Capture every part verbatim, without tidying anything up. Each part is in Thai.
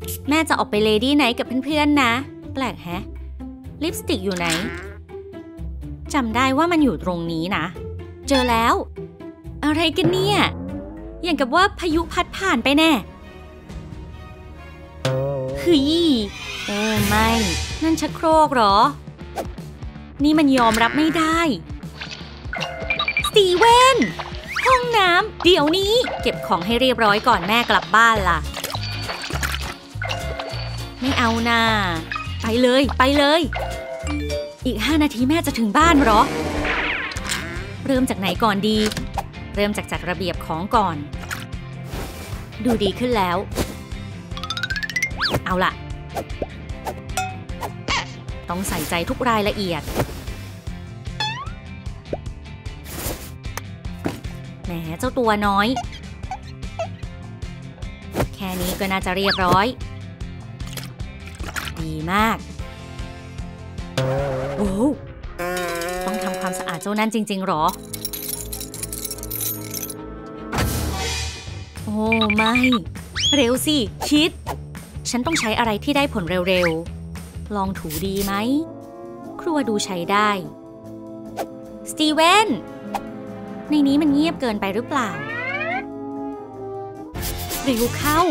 แม่จะออกไปเลดี้ไนท์กับเพื่อนๆนะแปลกแฮะลิปสติกอยู่ไหนจำได้ว่ามันอยู่ตรงนี้นะเจอแล้วอะไรกันเนี่ยอย่างกับว่าพายุพัดผ่านไปแน่เฮ้ยโอ้ไม่นั่นชักโครกเหรอนี่มันยอมรับไม่ได้สตีเวนห้องน้ำเดี๋ยวนี้เก็บของให้เรียบร้อยก่อนแม่กลับบ้านล่ะไม่เอาน่าไปเลยไปเลยอีกห้านาทีแม่จะถึงบ้านเหรอเริ่มจากไหนก่อนดีเริ่มจากจัดระเบียบของก่อนดูดีขึ้นแล้วเอาล่ะต้องใส่ใจทุกรายละเอียดแหมเจ้าตัวน้อยแค่นี้ก็น่าจะเรียบร้อยดีมากโอ้ต้องทำความสะอาดเจ้านั่นจริงๆหรอโอ้ไม่เร็วสิคิดฉันต้องใช้อะไรที่ได้ผลเร็วๆลองถูดีไหมครัวดูใช้ได้สตีเวนในนี้มันเงียบเกินไปหรือเปล่าเร็วเข้า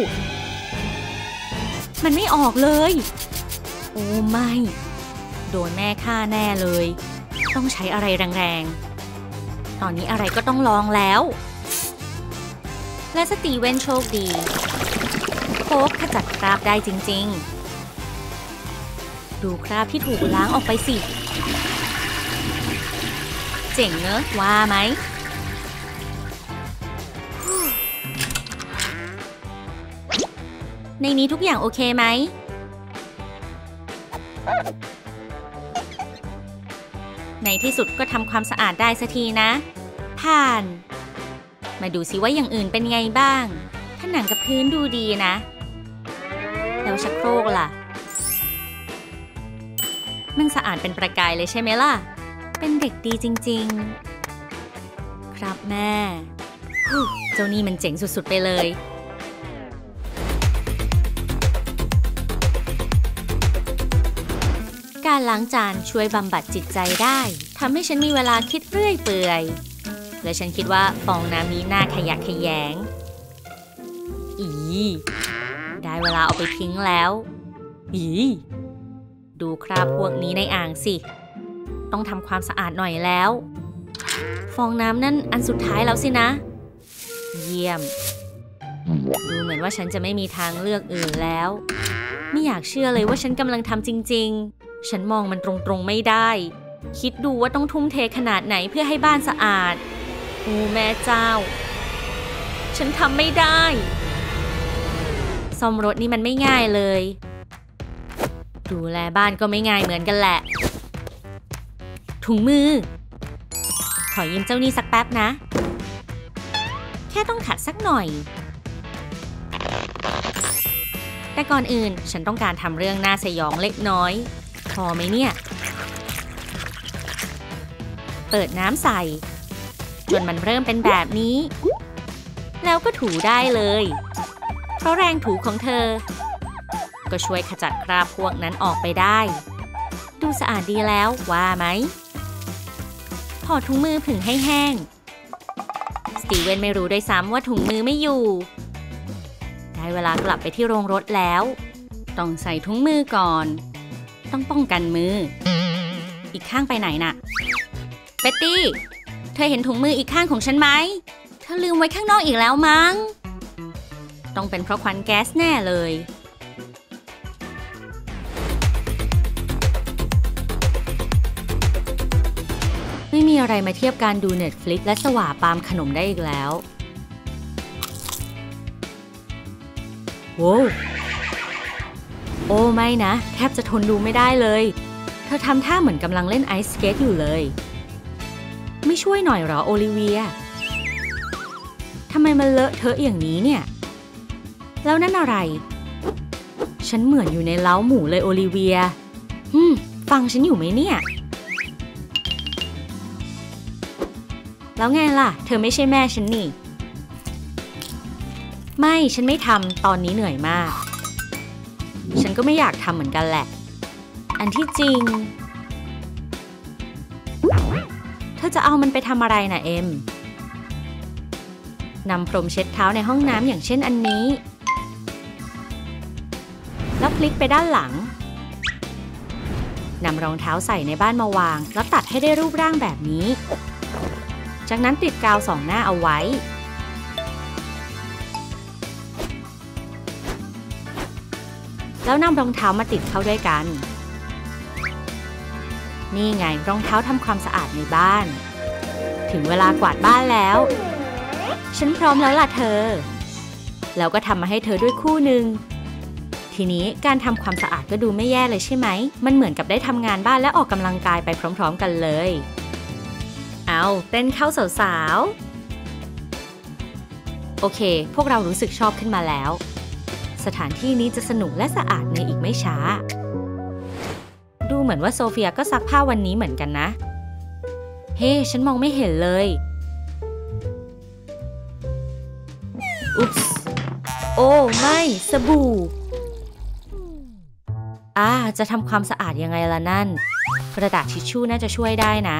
มันไม่ออกเลยโอ้ไม่โดนแม่ฆ่าแน่เลยต้องใช้อะไรแรงๆตอนนี้อะไรก็ต้องลองแล้วและสตีเวนโชคดีโค้กขจัดคราบได้จริงๆดูคราบที่ถูกล้างออกไปสิเจ๋งเนอะว่าไหมในนี้ทุกอย่างโอเคไหมในที่สุดก็ทำความสะอาดได้สักทีนะผ่านมาดูซิว่าอย่างอื่นเป็นไงบ้างผนังกับพื้นดูดีนะแล้วชักโครกล่ะมันสะอาดเป็นประกายเลยใช่ไหมล่ะเป็นเด็กดีจริงๆครับแม่เจ้านี่มันเจ๋งสุดๆไปเลยการล้างจานช่วยบำบัดจิตใจได้ทำให้ฉันมีเวลาคิดเรื่อยเปื่อยและฉันคิดว่าฟองน้ำนี้น่าขยะแขยงอีได้เวลาเอาไปทิ้งแล้วอีดูคราบพวกนี้ในอ่างสิต้องทำความสะอาดหน่อยแล้วฟองน้ำนั่นอันสุดท้ายแล้วสินะเยี่ยมดูเหมือนว่าฉันจะไม่มีทางเลือกอื่นแล้วไม่อยากเชื่อเลยว่าฉันกำลังทำจริงๆฉันมองมันตรงๆไม่ได้คิดดูว่าต้องทุ่มเทขนาดไหนเพื่อให้บ้านสะอาดโอ้แม่เจ้าฉันทำไม่ได้ซ่อมรถนี่มันไม่ง่ายเลยดูแลบ้านก็ไม่ง่ายเหมือนกันแหละถุงมือขอยืมเจ้านี่สักแป๊บนะแค่ต้องขัดสักหน่อยแต่ก่อนอื่นฉันต้องการทำเรื่องน่าสยองเล็กน้อยพอไหมเนี่ยเปิดน้ำใส่จนมันเริ่มเป็นแบบนี้แล้วก็ถูได้เลยเพราะแรงถูของเธอก็ช่วยขจัดคราบพวกนั้นออกไปได้ดูสะอาดดีแล้วว่าไหมพอถุงมือผึ่งให้แห้งสตีเวนไม่รู้ด้วยซ้ำว่าถุงมือไม่อยู่ได้เวลากลับไปที่โรงรถแล้วต้องใส่ถุงมือก่อนต้องป้องกันมืออีกข้างไปไหนน่ะเบ็ตตี้เธอเห็นถุงมืออีกข้างของฉันไหมเธอลืมไว้ข้างนอกอีกแล้วมั้งต้องเป็นเพราะควันแก๊สแน่เลยไม่มีอะไรมาเทียบการดู Netflix และสว่าปาล์มขนมได้อีกแล้วโว้โอ้ไม่นะแทบจะทนดูไม่ได้เลยเธอทำท่าเหมือนกำลังเล่นไอซ์สเกตอยู่เลยไม่ช่วยหน่อยเหรอโอลิเวียทำไมมันเลอะเทอะอย่างนี้เนี่ยแล้วนั่นอะไรฉันเหมือนอยู่ในเล้าหมูเลยโอลิเวียฮึมฟังฉันอยู่ไหมเนี่ยแล้วไงล่ะเธอไม่ใช่แม่ฉันนี่ไม่ฉันไม่ทำตอนนี้เหนื่อยมากฉันก็ไม่อยากทำเหมือนกันแหละอันที่จริงเธอจะเอามันไปทำอะไรนะเอ็มนำพรมเช็ดเท้าในห้องน้ำอย่างเช่นอันนี้แล้วพลิกไปด้านหลังนำรองเท้าใส่ในบ้านมาวางแล้วตัดให้ได้รูปร่างแบบนี้จากนั้นติดกาวสองหน้าเอาไว้แล้วนำรองเท้ามาติดเข้าด้วยกันนี่ไงรองเท้าทำความสะอาดในบ้านถึงเวลากวาดบ้านแล้วฉันพร้อมแล้วล่ะเธอแล้วก็ทำมาให้เธอด้วยคู่หนึ่งทีนี้การทำความสะอาดก็ดูไม่แย่เลยใช่ไหมมันเหมือนกับได้ทำงานบ้านและออกกำลังกายไปพร้อมๆกันเลยเอาเต้นเข้าสาวๆโอเคพวกเรารู้สึกชอบขึ้นมาแล้วสถานที่นี้จะสนุกและสะอาดในอีกไม่ช้าดูเหมือนว่าโซเฟียก็ซักผ้าวันนี้เหมือนกันนะเฮ้ hey, ฉันมองไม่เห็นเลยอุ๊ปส์โอ้ไม่สบู่อ่าจะทำความสะอาดยังไงล่ะนั่นกระดาษทิชชู่น่าจะช่วยได้นะ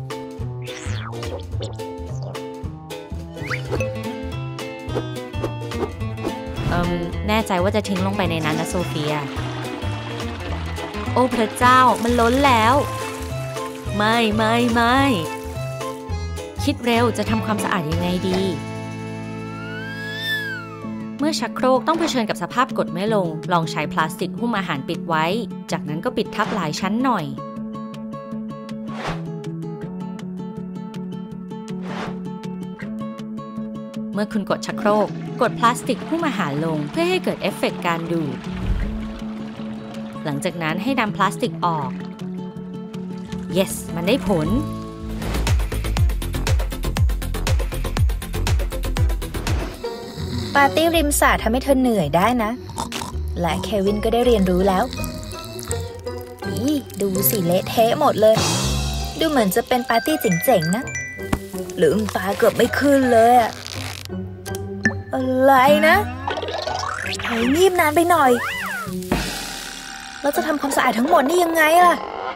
เอิ่มแน่ใจว่าจะทิ้งลงไปในนั้นนะโซเฟียโอ้พระเจ้ามันล้นแล้วไม่ไม่ไม่คิดเร็วจะทำความสะอาดยังไงดีเมื่อชักโครกต้องเผชิญกับสภาพกดไม่ลงลองใช้พลาสติกหุ้มอาหารปิดไว้จากนั้นก็ปิดทับหลายชั้นหน่อยเมื่อคุณกดชักโครกกดพลาสติกหุ้มอาหารลงเพื่อให้เกิดเอฟเฟกต์การดูดหลังจากนั้นให้นำพลาสติกออก yes มันได้ผลปาร์ตี้ริมสระทำให้เธอเหนื่อยได้นะและเควินก็ได้เรียนรู้แล้วอีดูสิเละเทะหมดเลยดูเหมือนจะเป็นปาร์ตี้เจ๋งๆนะลืมตาเกือบไม่ขึ้นเลยอะอะไรนะเฮ้ยงีบนานไปหน่อยเราจะทำความสะอาดทั้งหมดนี่ยังไงล่ะ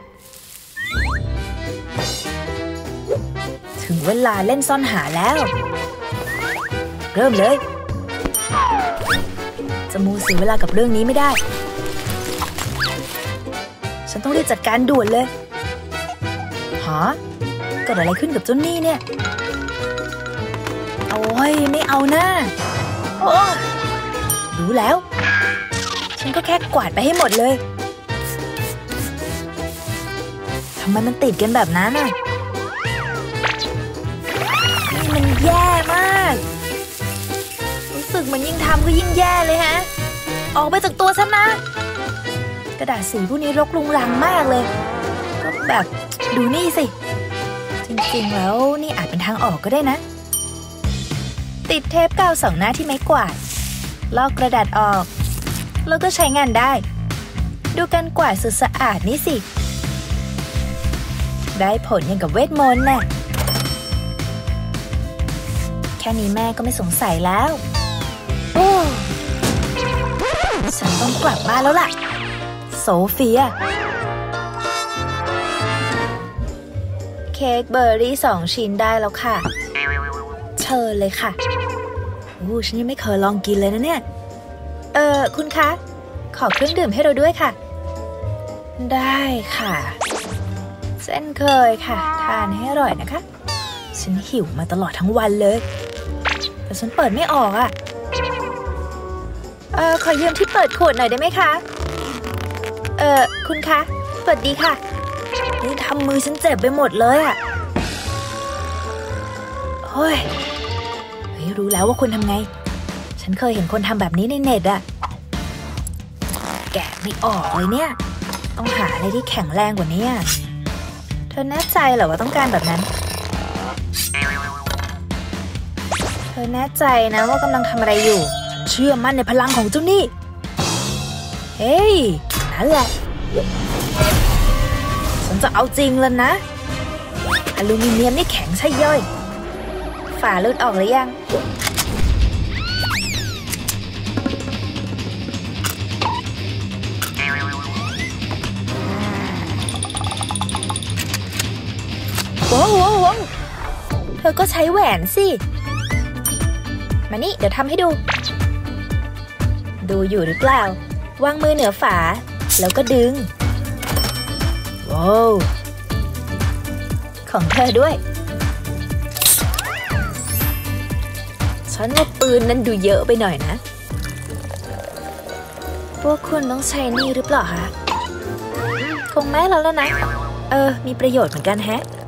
ถึงเวลาเล่นซ่อนหาแล้วเริ่มเลยจะมัวเสียเวลากับเรื่องนี้ไม่ได้ฉันต้องรีบจัดการด่วนเลยฮะเกิดอะไรขึ้นกับเจ้านี่เนี่ยโอ้ยไม่เอาหน้าโอ้รู้แล้วฉันก็แค่กวาดไปให้หมดเลยทำไมมันติดกันแบบนั้นอ่ะนี่มันแย่มากรู้สึกมันยิ่งทำก็ยิ่งแย่เลยฮะออกไปจากตัวฉันนะกระดาษสีพวกนี้รกรุงรังมากเลยก็แบบดูนี่สิจริงๆแล้วนี่อาจเป็นทางออกก็ได้นะติดเทปกาวสองหน้าที่ไม้กวาดลอกกระดาษออกแล้วก็ใช้งานได้ดูการกวาดสุดสะอาดนี่สิได้ผลอย่างกับเวทมนต์น่ะแค่นี้แม่ก็ไม่สงสัยแล้วโอ้ฉันต้องกลับบ้านแล้วล่ะโซเฟียเค้กเบอร์รี่สองชิ้นได้แล้วค่ะเชิญเลยค่ะโอ้ฉันยังไม่เคยลองกินเลยนะเนี่ยเออคุณคะขอเครื่องดื่มให้เราด้วยค่ะได้ค่ะเช่นเคยค่ะทานให้อร่อยนะคะฉันหิวมาตลอดทั้งวันเลยแต่ฉันเปิดไม่ออกอ่ะเออขอยืมที่เปิดขวดหน่อยได้ไหมคะเออคุณคะสวัสดีค่ะนี่ทำมือฉันเจ็บไปหมดเลยอ่ะเฮ้ยเฮ้ยรู้แล้วว่าคุณทำไงฉันเคยเห็นคนทำแบบนี้ในเน็ตอ่ะแกะไม่ออกเลยเนี่ยต้องหาอะไรที่แข็งแรงกว่านี้เธอแน่ใจเหรอว่าต้องการแบบนั้นเธอแน่ใจนะว่ากำลังทำอะไรอยู่เชื่อมั่นในพลังของเจ้านี่เฮ้ยนั่นแหละฉันจะเอาจริงแล้วนะอลูมิเนียมนี่แข็งใช่ย่อยฝาหลุดออกหรือยังว้าวว้าวว้าวเธอก็ใช้แหวนสิมานี่เดี๋ยวทำให้ดูดูอยู่หรือเปล่าวางมือเหนือฝาแล้วก็ดึงว้าวของเธอด้วยฉันว่าปืนนั้นดูเยอะไปหน่อยนะพวกคุณต้องใช้นี่หรือเปล่าคะคงไม่แล้วแล้วนะเออมีประโยชน์เหมือนกันแฮะ